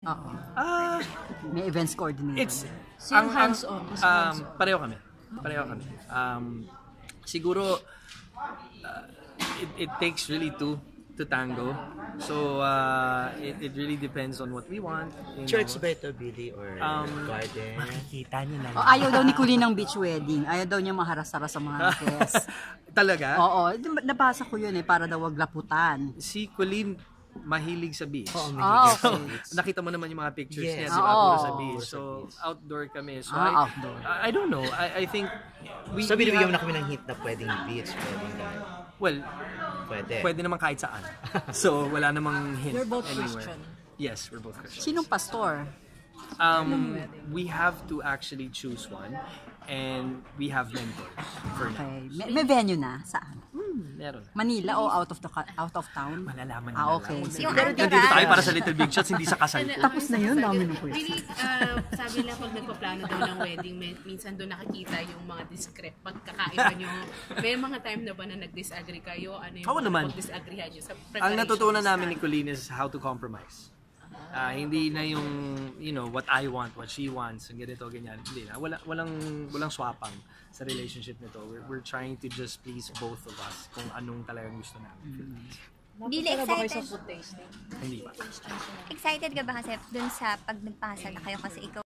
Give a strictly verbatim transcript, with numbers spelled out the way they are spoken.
Oo. Ah, May events coordinator. it's Sino hands-on? Mas um, hands-on? pareho kami. Pareho kami. Um, siguro uh, it, it takes really two to tango. So uh, it, it really depends on what we want. You Church know. ba ito, Billy, or Um, garden? Makikita niyo na. Oh, ayaw daw ni Colleen ng beach wedding. Ayaw daw niya maharasara sa mga guests. Talaga? Oo, nabasa ko yun eh, para daw wag laputan. Si Colleen mahilig sa beach. Oo, may Ah, higas sa okay. beach. Nakita mo naman yung mga pictures Yes. niya, di ba? Oo. Puro sa beach. So, outdoor kami. So, Ah, I, outdoor. I, I don't know. I, I think we, So, we binibigyan mo have- na kami ng hint na pwedeng beach, pwedeng garden. Well, Pwede. pwede naman kahit saan. So, wala namang hint You're both anywhere. Christian. Yes, we're both Christian. Sinong pastor? Um, we have to actually choose one, and we have mentors for now. Okay. May, may venue na? Saan? Hmm, meron. Manila o out of the ca- out of town? Malalaman niyo Ah, na okay. lang. Sige. Yung Nandito entourage. tayo para sa Little Big Shots, hindi sa kasal ko. Tapos na yun, dami ng quiz. Really, uh, sabi lang pag nagpaplano daw ng wedding, may, minsan doon nakikita yung mga discrete pagkakaiba nyo. May mga time na ba na nag-disagree kayo? Ano yung Oo mga naman. pag-disagreehan nyo sa Ang preparation? natutunan namin ni Colleen is how to compromise. Ah, hindi na yung, you know, what I want, what she wants, and ganito, ganyan. Hindi na. Wala, walang, walang swapang sa relationship nito. We're, we're trying to just please both of us kung anong talagang gusto namin. Billy, Napunta na ba kayo sa excited? food tasting? Hindi ba? Excited ka ba kasi dun sa pag nagpakasal na kayo kasi ikaw